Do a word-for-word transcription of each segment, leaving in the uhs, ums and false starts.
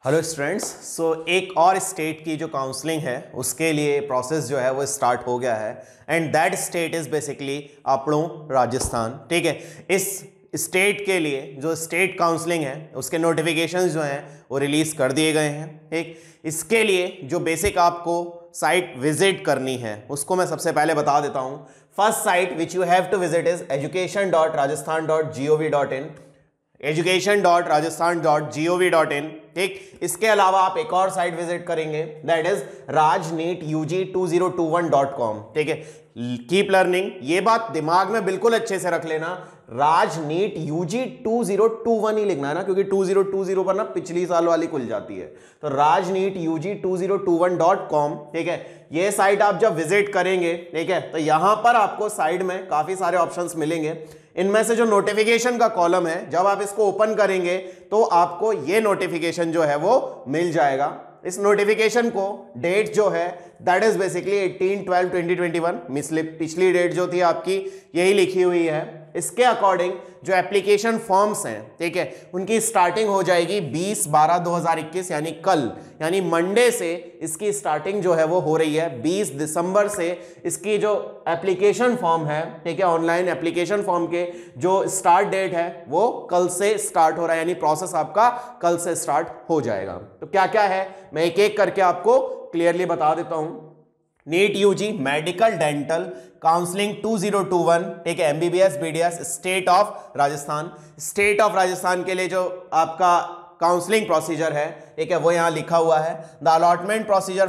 Hello students. सो एक और state की जो काउंसलिंग है उसके लिए प्रोसेस जो है वो स्टार्ट हो गया है and that state is basically अपनों राजस्थान। ठीक है, इस स्टेट के लिए जो स्टेट काउंसलिंग है उसके नोटिफिकेशंस जो हैं वो रिलीज़ कर दिए गए हैं। ठीक, इसके लिए जो बेसिक आपको साइट विजिट करनी है उसको मैं सबसे पहले बता देता हूँ। First site which you have to visit is education dot Rajasthan dot G O V dot in education dot Rajasthan dot G O V dot in. ठीक, इसके अलावा आप एक और साइट विजिट करेंगे that is Raj NEET U G two zero two one dot com. ठीक है, keep learning, ये बात दिमाग में बिल्कुल अच्छे से रख लेना, Raj NEET UG two zero two one ही लिखना है ना, क्योंकि टू जीरो टू जीरो पर ना पिछली साल वाली खुल जाती है। तो Raj NEET UG two zero two one dot com. ठीक है, ये साइट आप जब विजिट करेंगे, ठीक है, तो यहां पर आपको साइड में काफी सारे ऑप्शंस मिलेंगे। इनमें से जो नोटिफिकेशन का कॉलम है, जब आप इसको ओपन करेंगे तो आपको ये नोटिफिकेशन जो है वो मिल जाएगा। इस नोटिफिकेशन को डेट जो है that is basically eighteen twelve twenty twenty one, पिछली डेट जो थी आपकी यही लिखी हुई है। इसके अकॉर्डिंग जो एप्लीकेशन फॉर्म्स हैं, ठीक है, उनकी स्टार्टिंग हो जाएगी बीस बारह दो हज़ार इक्कीस यानी कल, यानी मंडे से इसकी स्टार्टिंग जो है वो हो रही है। बीस दिसंबर से इसकी जो एप्लीकेशन फॉर्म है, ठीक है, ऑनलाइन एप्लीकेशन फॉर्म के जो स्टार्ट डेट है वो कल से स्टार्ट हो रहा है, यानी प्रोसेस आपका कल से स्टार्ट हो जाएगा। तो क्या क्या है मैं एक एक करके आपको क्लियरली बता देता हूं। NEET UG medical dental counselling two zero two one, ठीक है, MBBS BDS state of Rajasthan. State of Rajasthan के लिए जो आपका काउंसलिंग प्रोसीजर है, ठीक है, वो यहां लिखा हुआ है। The allotment procedure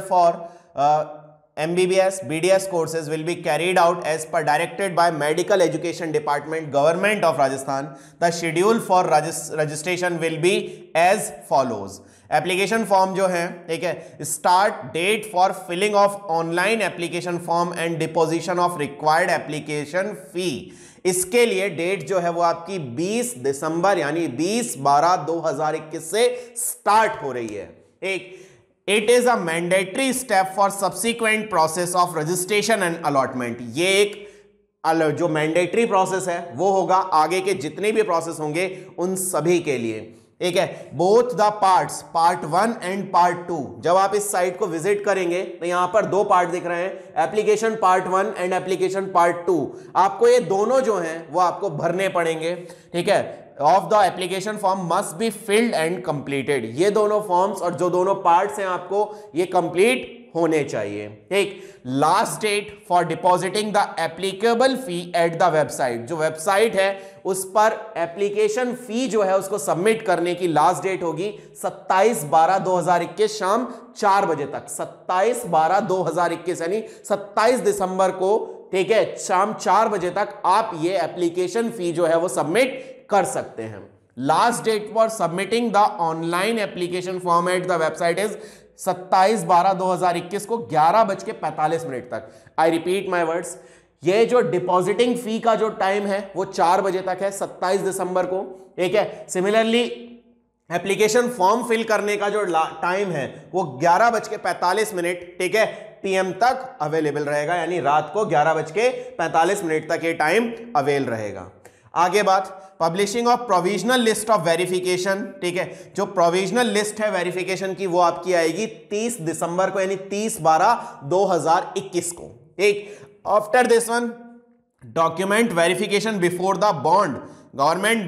for M B B S B D S courses will be carried out as per directed by Medical Education Department, Government of Rajasthan. The schedule for registration will be as follows. Application form जो है, ठीक है, start date for filling of online application form and deposition of required application fee. इसके लिए date जो है वो आपकी बीस दिसंबर यानी बीस बारह दो हज़ार इक्कीस से स्टार्ट हो रही है। एक it is a mandatory step for subsequent process of registration and allotment. ये एक जो मैंडेटरी प्रोसेस है वो होगा आगे के जितने भी प्रोसेस होंगे उन सभी के लिए। ठीक है, both the parts, part one and part two, जब आप इस साइट को विजिट करेंगे तो यहां पर दो पार्ट दिख रहे हैं, application part one and application part two. आपको ये दोनों जो हैं वो आपको भरने पड़ेंगे। ठीक है, of the application form must be filled and completed. ये दोनों फॉर्म्स और जो दोनों पार्ट्स हैं आपको ये कंप्लीट होने चाहिए। ठीक, last date for depositing the applicable fee at the website, जो वेबसाइट है उस पर एप्लीकेशन फी जो है उसको सबमिट करने की लास्ट डेट होगी सत्ताईस बारह दो हज़ार इक्कीस शाम चार बजे तक। सत्ताईस बारह दो हज़ार इक्कीस यानी सत्ताईस दिसंबर को, ठीक है, शाम चार बजे तक आप ये एप्लीकेशन फी जो है वो सबमिट कर सकते हैं। Last date for submitting the online application form at the website is सत्ताईस बारह दो हज़ार इक्कीस को ग्यारह बज के पैंतालीस मिनट तक। आई रिपीट माई वर्ड्स, ये जो डिपॉजिटिंग फी का जो टाइम है वो चार बजे तक है सत्ताईस दिसंबर को। ठीक है, सिमिलरली एप्लीकेशन फॉर्म फिल करने का जो टाइम है वो ग्यारह बज के पैंतालीस मिनट, ठीक है, पीएम तक अवेलेबल रहेगा, यानी रात को ग्यारह बज के पैंतालीस मिनट तक ये टाइम अवेल रहेगा। आगे बात, publishing of provisional list of verification. ठीक है, जो प्रोविजनल लिस्ट है वेरिफिकेशन की वो आपकी आएगी तीस दिसंबर को, यानी तीस बारह दो हज़ार इक्कीस को। ठीक, after this one document verification before the bond government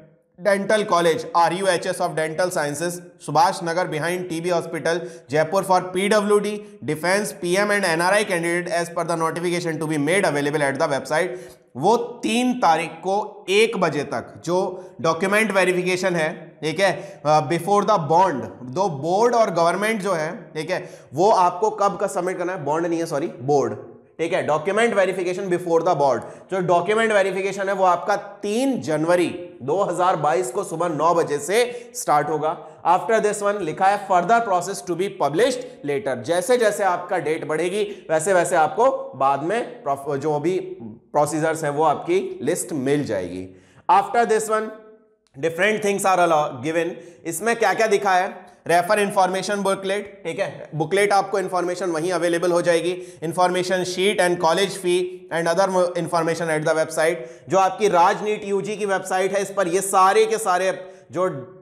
dental college R U H S of dental sciences Subhash Nagar behind TB hospital Jaipur for PWD defence PM and NRI candidate as per the notification to be made available at the website. वो तीन तारीख को एक बजे तक जो document verification है, ठीक है, बिफोर द बॉन्ड, दो बोर्ड और गवर्नमेंट जो है, ठीक है, वो आपको कब का सबमिट करना है, बॉन्ड नहीं है सॉरी बोर्ड, ठीक है, document verification before the board. जो डॉक्यूमेंट वेरिफिकेशन है वो आपका तीन जनवरी दो हज़ार बाईस को सुबह नौ बजे से स्टार्ट होगा। आफ्टर दिस वन लिखा है further process to be published later. जैसे जैसे आपका डेट बढ़ेगी वैसे वैसे आपको बाद में जो भी प्रोसीजर्स हैं वो आपकी लिस्ट मिल जाएगी। After this one different things are given. इसमें क्या क्या दिखा है, रेफर इंफॉर्मेशन बुकलेट, ठीक है, बुकलेट आपको इंफॉर्मेशन वहीं अवेलेबल हो जाएगी, information sheet and college fee and other information at the website. जो आपकी राजनीट यूजी की वेबसाइट है इस पर ये सारे के सारे जो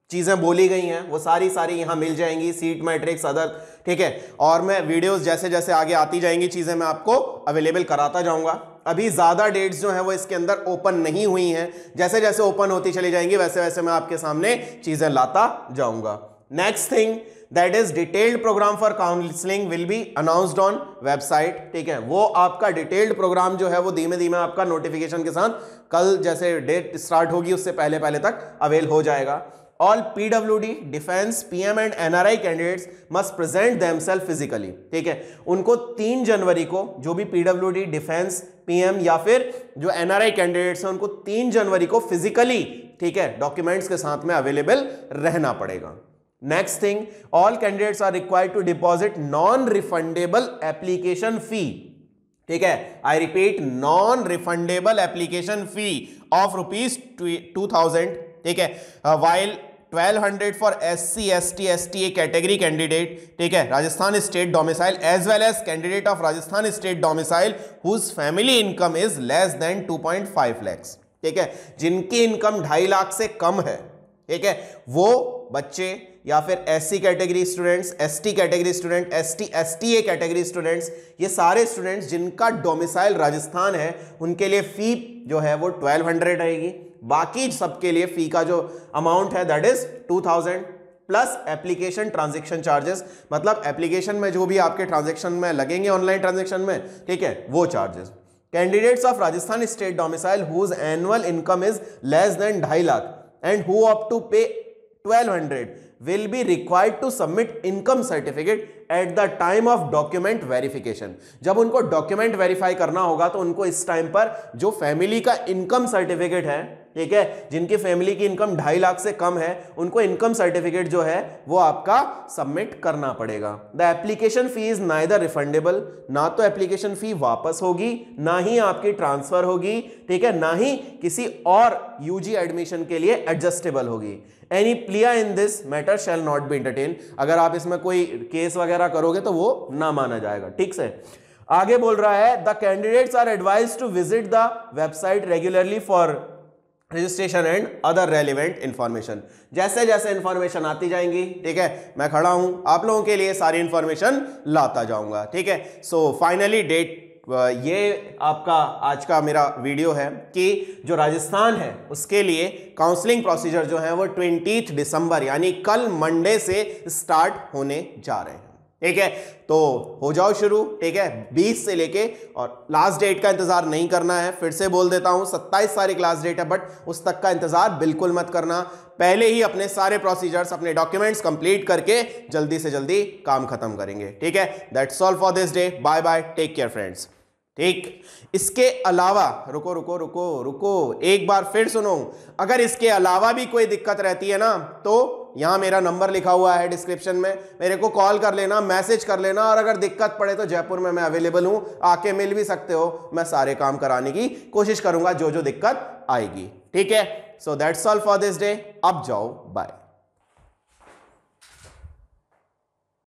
चीजें बोली गई हैं वो सारी सारी यहां मिल जाएंगी, सीट मैट्रिक्स अदर, ठीक है। और मैं वीडियोस जैसे जैसे आगे आती जाएंगी चीजें मैं आपको अवेलेबल कराता जाऊंगा। अभी ज्यादा डेट्स जो है वो इसके अंदर ओपन नहीं हुई हैं, जैसे जैसे ओपन होती चली जाएंगी वैसे वैसे मैं आपके सामने चीजें लाता जाऊंगा। Next thing that is detailed programme for counselling will be announced on website, ठीक है। वो आपका डिटेल्ड प्रोग्राम जो है वो धीमे धीमे आपका नोटिफिकेशन के साथ कल जैसे डेट स्टार्ट होगी उससे पहले पहले तक अवेल हो जाएगा। All P W D, Defense, P M and N R I candidates must present themselves physically, ठीक है। उनको तीन जनवरी को जो भी P W D, Defense, P M या फिर जो N R I कैंडिडेट्स हैं उनको तीन जनवरी को फिजिकली, ठीक है, डॉक्यूमेंट्स के साथ में अवेलेबल रहना पड़ेगा। Next thing, all candidates are required to deposit non refundable application fee, ठीक है। I repeat, non refundable application fee of rupees two thousand, ठीक है, while twelve hundred for S C S T S T A category candidate, ठीक है, Rajasthan state domicile as well as candidate of Rajasthan state domicile whose family income is less than two point five lakhs, ठीक है। जिनकी income ढाई लाख से कम है, ठीक है, वो बच्चे या फिर SC category students, ST category student, ST STA category students, ये सारे स्टूडेंट्स जिनका डोमिसाइल राजस्थान है उनके लिए फी जो है वो ट्वेल्व हंड्रेड रहेगी। बाकी सबके लिए फी का जो अमाउंट है that is two thousand plus application transaction charges, मतलब एप्लीकेशन में जो भी आपके ट्रांजैक्शन में लगेंगे ऑनलाइन ट्रांजैक्शन में, ठीक है, वो charges. Candidates of Rajasthan state domicile whose annual income is less than ढाई lakh and who up to pay twelve hundred will be required to submit income certificate at the time of document verification। जब उनको document verify करना होगा तो उनको इस time पर जो फैमिली का इनकम सर्टिफिकेट है, ठीक है, जिनकी फैमिली की इनकम ढाई लाख से कम है उनको इनकम सर्टिफिकेट जो है वो आपका सबमिट करना पड़ेगा। The application fee is neither refundable, ना तो एप्लीकेशन फी वापस होगी ना ही आपकी ट्रांसफर होगी, ठीक है, ना ही किसी और यूजी एडमिशन के लिए एडजस्टेबल होगी। Any plea in this matter shall not be entertain, अगर आप इसमें कोई केस वगैरह करोगे तो वो ना माना जाएगा, ठीक से। आगे बोल रहा है the candidates are advised to visit the website regularly for registration and other relevant information. जैसे जैसे इंफॉर्मेशन आती जाएंगी, ठीक है, मैं खड़ा हूं आप लोगों के लिए सारी इंफॉर्मेशन लाता जाऊंगा, ठीक है। सो फाइनली डेट, ये आपका आज का मेरा वीडियो है कि जो राजस्थान है उसके लिए काउंसलिंग प्रोसीजर जो है वो ट्वेंटीथ दिसंबर यानी कल मंडे से स्टार्ट होने जा रहे हैं, ठीक है। तो हो जाओ शुरू, ठीक है, बीस से लेके, और लास्ट डेट का इंतजार नहीं करना है, फिर से बोल देता हूं सत्ताईस तारीख लास्ट डेट है, बट उस तक का इंतजार बिल्कुल मत करना। पहले ही अपने सारे प्रोसीजर्स, अपने डॉक्यूमेंट्स कंप्लीट करके जल्दी से जल्दी काम खत्म करेंगे, ठीक है। That's all for this day, bye bye, take care friends, ठीक। इसके अलावा रुको रुको रुको रुको एक बार फिर सुनो, अगर इसके अलावा भी कोई दिक्कत रहती है ना तो यहां मेरा नंबर लिखा हुआ है डिस्क्रिप्शन में, मेरे को कॉल कर लेना, मैसेज कर लेना, और अगर दिक्कत पड़े तो जयपुर में मैं अवेलेबल हूं, आके मिल भी सकते हो, मैं सारे काम कराने की कोशिश करूंगा जो जो दिक्कत आएगी, ठीक है। So that's all for this day, अब जाओ, बाय।